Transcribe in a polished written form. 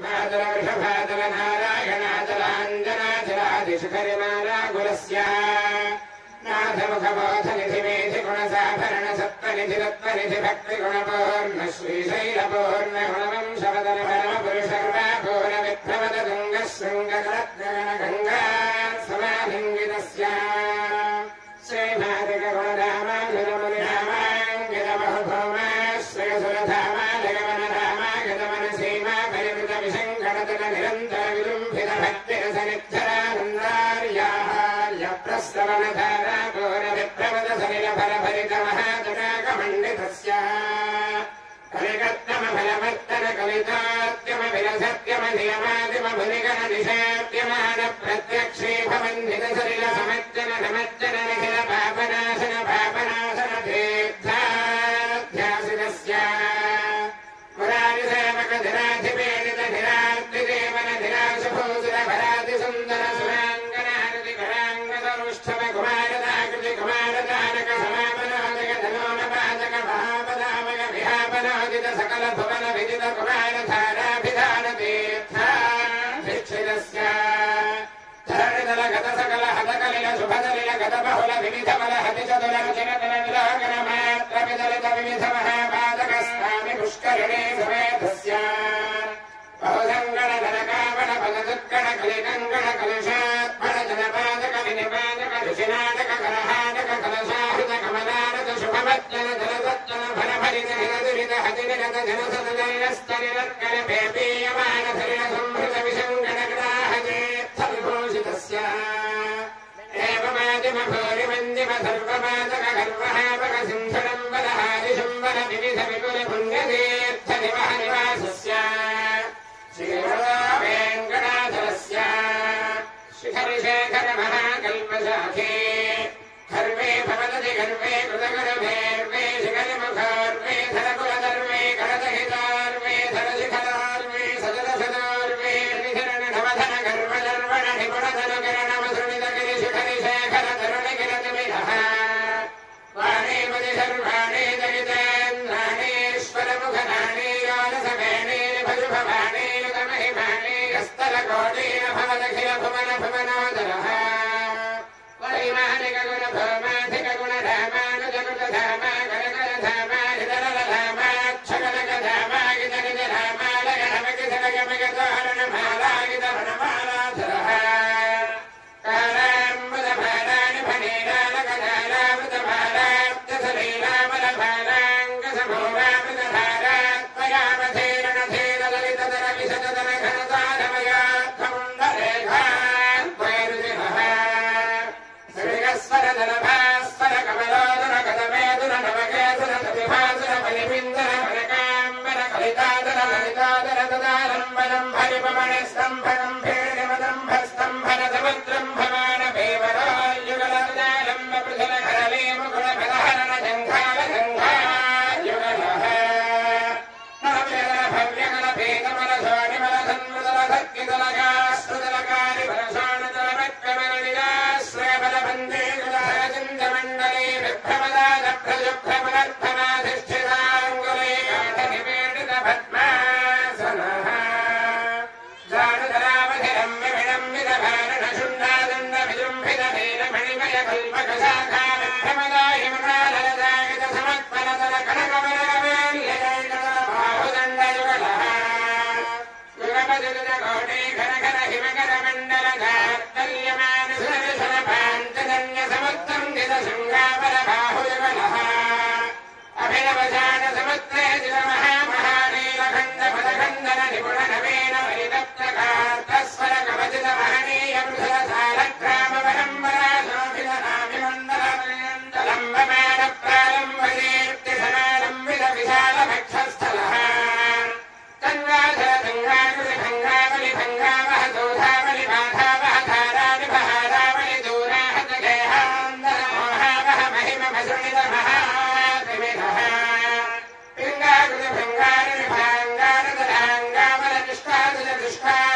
मातल वृषभातल नारायणातल अञ्जनाचलादिशिखरिमालाकुलस्य नाथमुखबोधनिधि गुणसाभरण सत्त्वनिधि रत्त्वनिधि भक्तिगुणपूर्ण श्रीशैलपूर्णगुणवंशवदन परमपुरुषर्वापूर्ण विप्रवद तुङ्गशृङ्गगणगणगङ्गा समालिङ्गितस्य श्रीमातृगुणरामाङ्गितबहुभौमाश्रयसुरधामालगमनरामागतमन सीमा परिवृत विशङ्करतल निरन्तर विलुम्भित भक्तिरसनिद्धरानन्दार्याहार्यप्रस्तवनधारा पूर्णविप्रवद सलिलफलभरितमहातडाकमण्डितस्य कलिकत्तमफलवर्तन कलितात्यमभिरसत्यमधियमादिमभुनिगणनिशात्यमान प्रत्यक्षीभवन्नित सलिल समज्जन नमज्जन निखिल पापनाशन पापनाशन तीर्थाध्यासितस्य मुरारिसेवकधिराधिपेदित धिरार्तिदेवन धिराशुभूसुरभरातिसुन्दर सुराङ्गनारति कराङ्गदरुष्ठव कुमारदाकृति कुमारदानक समापनोदक धनोनपादक महापदामक विहापनोदित सकल भुवन विदित कुमारधाराभिधान तीर्थाधिक्षितस्य धरणिदल गत सकल हतकलिल शुभदलिल गत बहुल विविध बल हतिचतुर चिरतल विलोकन मात्र विदलित विविध महापादक स्वामि पुष्करिणी समेतस्य बहुसङ्गण धनकावण पददुर्गण कलिकङ्गण कलशात्मण जनपादक विनिपादक ऋषिनाटक कलहाटक कलशाहृत कमलारत शुभमज्जन जलसज्जन फलभरित हिरदुरित हतिनिरत जनसदलिरस्तरिरत्कल पेपीयमान धरिण संहृत विशङ्गणग्राहतीर्थविभूषितस्य एवमादिमभूरिमन्दिम सर्वपादक गर्वहापक सिन्धुरम्बरहादिशुम्बर विविध विपुल पुण्यतीर्थ निवह निवासस्य श्रीवेङ्कटाचलस्य शिखरिशेखर महाकल्पशाखे खर्वे भवदति गर्वे कृतगर्भेर्वे शिखरिमुखर्वे धरकुलदर्वे करदहितार्वे धरशिखरार्वे सजलसदार्वे निधरण नवधन गर्वदर्वण निपुणधन किरणमसृणितगिरि शिखरिशेखर तरुणिगिरतिमिरः वाणीपति सर्वाणि दगितेन्द्राणीश्वरमुखनानि योनसमेणी भजुभवाणी युगमहिमानि हस्तलकोटीन भवदखिल भुवन भुवनोदरः वैमानिक गुण भौमाधिक गुण रामानुजगुण धामा गणगण धामा हिदरल धामा क्षगणक धामा गिदनिज रामालय नमगिद नगमग तोरण माला गिद वनमालाधरः कालाम्बुद भालानि फणीलालक जालामृत भालाब्द सलीलामल भालाङ्ग समूलामृत भालात्मयामधीरण धीर ललित दर विशद दर घनतारमयात्मकुण्डलेखान्वैरुजिनः श्रीगस्वर दलभास्वर कमलोदर कदमेदुर नवकेसुर प्रतिभासुर बलिबिन्दर वनकाम्बर कलितादर ललितादर तदालम्बनं हरिपमणि स्तम्भगम्भीरमदम्भ स्तम्भन समुद्रं भवान भेवरायुगलदालम्ब पृथुल करले मुकुल फलहरण जङ्घाल जङ्घायुगलः नववेदन भव्यगल भेदमल सोनिमल सन्मृदल धक्किदलगाश्रुदलकारि वरसोणदल मत्कमल निराश्रयबल वन्दे गुलहरचिन्दमण्डले विभ्रमदाद प्रजुभ्रमलर्भमाधिष्ठिताङ्गुले गाढनिवेदित पद्मासनः जानुधरावधिरं विमिणं विदभारण शुण्डादण्ड विजृम्भित नीलमणिमय कल्पकशाखा विभ्रमदाय मृणाललदायित समत्पलदल कनकमलकमेल्यजैकदल बाहुदण्डयुगलः युगपतिरुज कोटि घन घन हिमकर मण्डल गार्दल्यमान सुरविशल पाञ्चजन्य समुद्रं जित शृङ्गावर बाहुयुगलः अभिनवशान समुद्रे जित महामहानीलखण्ड पदखण्डन निपुण नवीन परितप्त कार्तस्वर कवचित महनीय मृषल सालग्राम परम्परा शोभित नाभिमण्डल लम्बमान प्रारम्भ दीप्ति समारम्भित विशाल भक्षस्थलः गङ्गाधर गङ्गाकृति भङ्गावलि भङ्गावह दोधावलि बाधावह धाराणि बहारावलि दूराहत गेहान्दर मोहावह महिम भसृणित महात्रिविधः पिङ्गाकृति भङ्गारि भाङ्गारद राङ्गावल निष्कादुज दुष्का